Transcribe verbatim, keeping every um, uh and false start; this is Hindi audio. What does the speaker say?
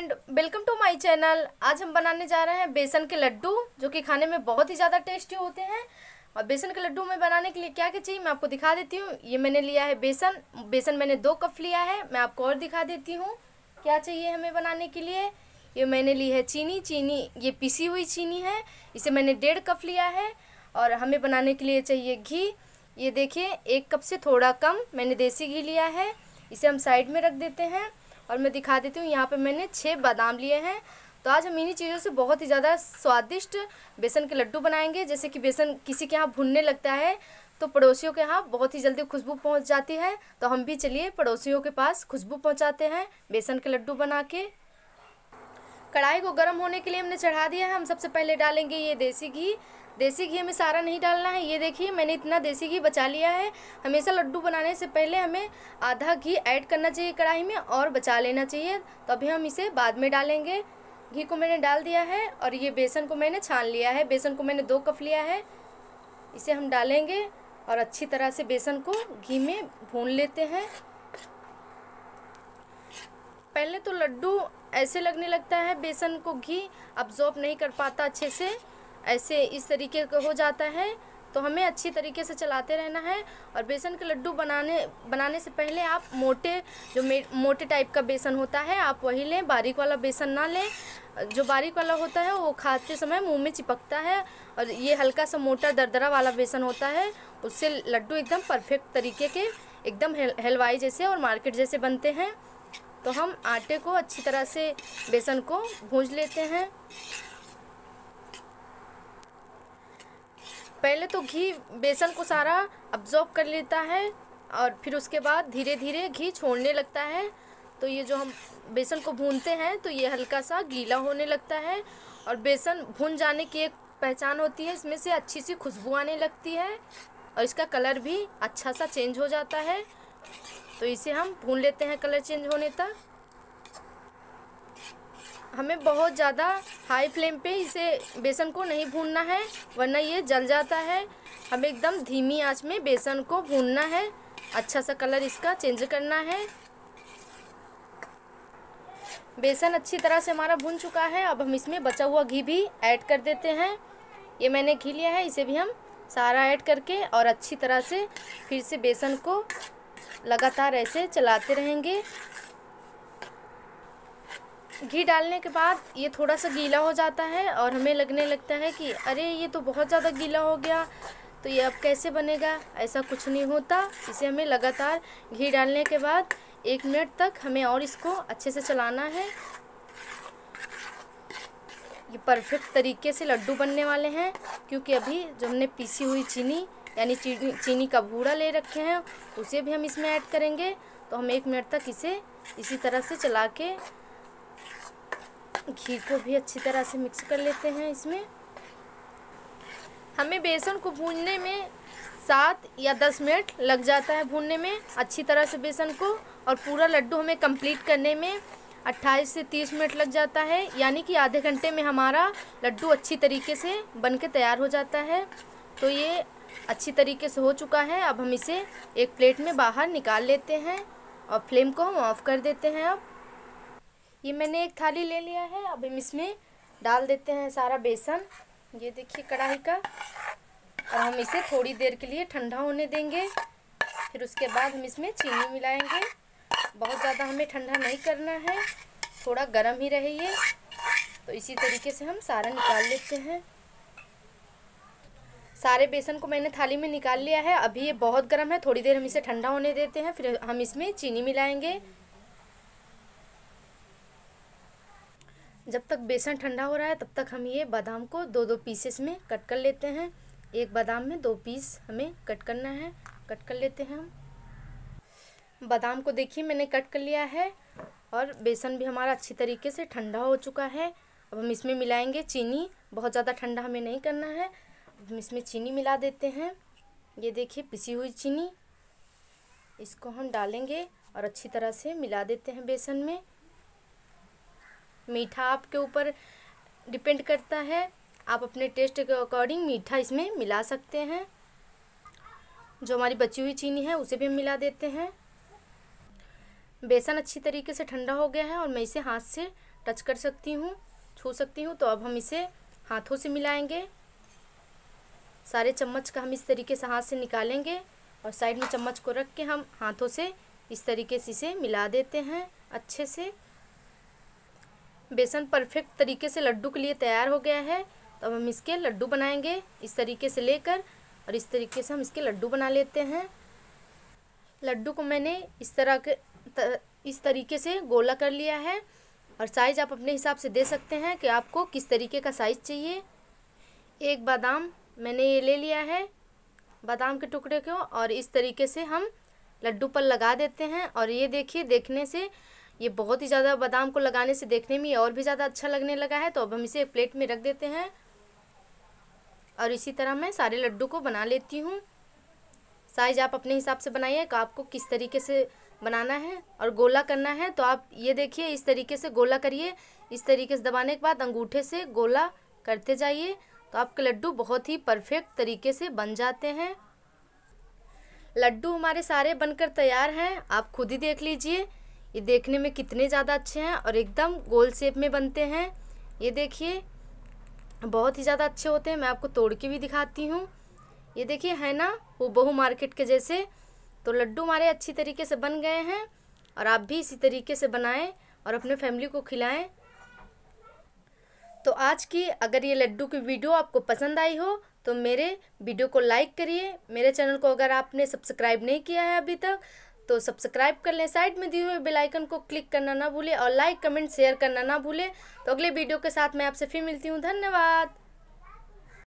Friend, welcome to my channel. आज हम बनाने जा रहे हैं बेसन के लड्डू, जो कि खाने में बहुत ही ज़्यादा टेस्टी होते हैं। और बेसन के लड्डू में बनाने के लिए क्या क्या चाहिए मैं आपको दिखा देती हूँ। ये मैंने लिया है बेसन बेसन मैंने दो कप लिया है। मैं आपको और दिखा देती हूँ क्या चाहिए हमें बनाने के लिए। ये मैंने ली है चीनी चीनी ये पिसी हुई चीनी है, इसे मैंने डेढ़ कप लिया है। और हमें बनाने के लिए चाहिए घी। ये देखिए, एक कप से थोड़ा कम मैंने देसी घी लिया है। इसे हम साइड में रख देते हैं। और मैं दिखा देती हूँ, यहाँ पे मैंने छः बादाम लिए हैं। तो आज हम इन्हीं चीज़ों से बहुत ही ज़्यादा स्वादिष्ट बेसन के लड्डू बनाएंगे। जैसे कि बेसन किसी के यहाँ भुनने लगता है तो पड़ोसियों के यहाँ बहुत ही जल्दी खुशबू पहुँच जाती है। तो हम भी चलिए पड़ोसियों के पास खुशबू पहुँचाते हैं बेसन के लड्डू बना के। कढ़ाई को गर्म होने के लिए हमने चढ़ा दिया है। हम सबसे पहले डालेंगे ये देसी घी। देसी घी हमें सारा नहीं डालना है। ये देखिए, मैंने इतना देसी घी बचा लिया है। हमेशा लड्डू बनाने से पहले हमें आधा घी ऐड करना चाहिए कढ़ाई में और बचा लेना चाहिए। तो अभी हम इसे बाद में डालेंगे। घी को मैंने डाल दिया है और ये बेसन को मैंने छान लिया है। बेसन को मैंने दो कप लिया है। इसे हम डालेंगे और अच्छी तरह से बेसन को घी में भून लेते हैं। पहले तो लड्डू ऐसे लगने लगता है, बेसन को घी अब्जॉर्ब नहीं कर पाता अच्छे से, ऐसे इस तरीके का हो जाता है। तो हमें अच्छी तरीके से चलाते रहना है। और बेसन के लड्डू बनाने बनाने से पहले आप मोटे जो मोटे टाइप का बेसन होता है आप वही लें, बारीक वाला बेसन ना लें। जो बारीक वाला होता है वो खाते समय मुंह में चिपकता है। और ये हल्का सा मोटा दरदरा वाला बेसन होता है, उससे लड्डू एकदम परफेक्ट तरीके के एकदम हलवाई जैसे और मार्केट जैसे बनते हैं। तो हम आटे को अच्छी तरह से बेसन को भूंज लेते हैं। पहले तो घी बेसन को सारा अब्जॉर्ब कर लेता है और फिर उसके बाद धीरे धीरे घी छोड़ने लगता है। तो ये जो हम बेसन को भूनते हैं तो ये हल्का सा गीला होने लगता है। और बेसन भून जाने की एक पहचान होती है, इसमें से अच्छी सी खुशबू आने लगती है और इसका कलर भी अच्छा सा चेंज हो जाता है। तो इसे हम भून लेते हैं कलर चेंज होने तक। हमें बहुत ज़्यादा हाई फ्लेम पे इसे बेसन को नहीं भूनना है, वरना ये जल जाता है। हमें एकदम धीमी आंच में बेसन को भूनना है, अच्छा सा कलर इसका चेंज करना है। बेसन अच्छी तरह से हमारा भून चुका है। अब हम इसमें बचा हुआ घी भी ऐड कर देते हैं। ये मैंने घी लिया है, इसे भी हम सारा ऐड करके और अच्छी तरह से फिर से बेसन को लगातार ऐसे चलाते रहेंगे। घी डालने के बाद ये थोड़ा सा गीला हो जाता है और हमें लगने लगता है कि अरे ये तो बहुत ज़्यादा गीला हो गया, तो ये अब कैसे बनेगा। ऐसा कुछ नहीं होता। इसे हमें लगातार घी डालने के बाद एक मिनट तक हमें और इसको अच्छे से चलाना है। ये परफेक्ट तरीके से लड्डू बनने वाले हैं, क्योंकि अभी जो हमने पीसी हुई चीनी यानी चीनी चीनी का बूरा ले रखे हैं उसे भी हम इसमें ऐड करेंगे। तो हम एक मिनट तक इसे इसी तरह से चला के घी को भी अच्छी तरह से मिक्स कर लेते हैं। इसमें हमें बेसन को भूनने में सात या दस मिनट लग जाता है, भूनने में अच्छी तरह से बेसन को। और पूरा लड्डू हमें कंप्लीट करने में अट्ठाईस से तीस मिनट लग जाता है, यानी कि आधे घंटे में हमारा लड्डू अच्छी तरीके से बन के तैयार हो जाता है। तो ये अच्छी तरीके से हो चुका है। अब हम इसे एक प्लेट में बाहर निकाल लेते हैं और फ्लेम को हम ऑफ़ कर देते हैं। अब ये मैंने एक थाली ले लिया है। अब हम इसमें डाल देते हैं सारा बेसन। ये देखिए कढ़ाई का। और हम इसे थोड़ी देर के लिए ठंडा होने देंगे। फिर उसके बाद हम इसमें चीनी मिलाएंगे। बहुत ज़्यादा हमें ठंडा नहीं करना है, थोड़ा गर्म ही रहे ये। तो इसी तरीके से हम सारा निकाल लेते हैं। सारे बेसन को मैंने थाली में निकाल लिया है। अभी ये बहुत गर्म है, थोड़ी देर हम इसे ठंडा होने देते हैं, फिर हम इसमें चीनी मिलाएंगे। जब तक बेसन ठंडा हो रहा है तब तक हम ये बादाम को दो दो पीसेस में कट कर लेते हैं। एक बादाम में दो पीस हमें कट करना है, कट कर लेते हैं हम। बादाम को देखिए मैंने कट कर लिया है और बेसन भी हमारा अच्छी तरीके से ठंडा हो चुका है। अब हम इसमें मिलाएंगे चीनी। बहुत ज़्यादा ठंडा हमें नहीं करना है। अब हम इसमें चीनी मिला देते हैं। ये देखिए पिसी हुई चीनी, इसको हम डालेंगे और अच्छी तरह से मिला देते हैं बेसन में। मीठा आपके ऊपर डिपेंड करता है, आप अपने टेस्ट के अकॉर्डिंग मीठा इसमें मिला सकते हैं। जो हमारी बची हुई चीनी है उसे भी हम मिला देते हैं। बेसन अच्छी तरीके से ठंडा हो गया है और मैं इसे हाथ से टच कर सकती हूँ, छू सकती हूँ। तो अब हम इसे हाथों से मिलाएंगे। सारे चम्मच का हम इस तरीके से हाथ से निकालेंगे और साइड में चम्मच को रख के हम हाथों से इस तरीके से इसे मिला देते हैं अच्छे से। बेसन परफेक्ट तरीके से लड्डू के लिए तैयार हो गया है। तो अब हम इसके लड्डू बनाएंगे इस तरीके से लेकर, और इस तरीके से हम इसके लड्डू बना लेते हैं। लड्डू को मैंने इस तरह के त, इस तरीके से गोला कर लिया है, और साइज़ आप अपने हिसाब से दे सकते हैं कि आपको किस तरीके का साइज़ चाहिए। एक बादाम मैंने ये ले लिया है, बादाम के टुकड़े को, और इस तरीके से हम लड्डू पर लगा देते हैं। और ये देखिए, देखने से ये बहुत ही ज़्यादा, बादाम को लगाने से देखने में और भी ज़्यादा अच्छा लगने लगा है। तो अब हम इसे एक प्लेट में रख देते हैं, और इसी तरह मैं सारे लड्डू को बना लेती हूँ। साइज़ आप अपने हिसाब से बनाइए कि आपको किस तरीके से बनाना है। और गोला करना है तो आप ये देखिए, इस तरीके से गोला करिए। इस तरीके से दबाने के बाद अंगूठे से गोला करते जाइए, तो आपके लड्डू बहुत ही परफेक्ट तरीके से बन जाते हैं। लड्डू हमारे सारे बनकर तैयार हैं, आप खुद ही देख लीजिए। ये देखने में कितने ज़्यादा अच्छे हैं और एकदम गोल शेप में बनते हैं। ये देखिए, बहुत ही ज़्यादा अच्छे होते हैं। मैं आपको तोड़ के भी दिखाती हूँ। ये देखिए, है ना हूबहू मार्केट के जैसे। तो लड्डू हमारे अच्छी तरीके से बन गए हैं, और आप भी इसी तरीके से बनाएं और अपने फैमिली को खिलाएं। तो आज की अगर ये लड्डू की वीडियो आपको पसंद आई हो तो मेरे वीडियो को लाइक करिए। मेरे चैनल को अगर आपने सब्सक्राइब नहीं किया है अभी तक तो सब्सक्राइब कर लें। साइड में दिए हुए बेल आइकन को क्लिक करना ना भूलें, और लाइक कमेंट शेयर करना ना भूलें। तो अगले वीडियो के साथ मैं आपसे फिर मिलती हूँ। धन्यवाद।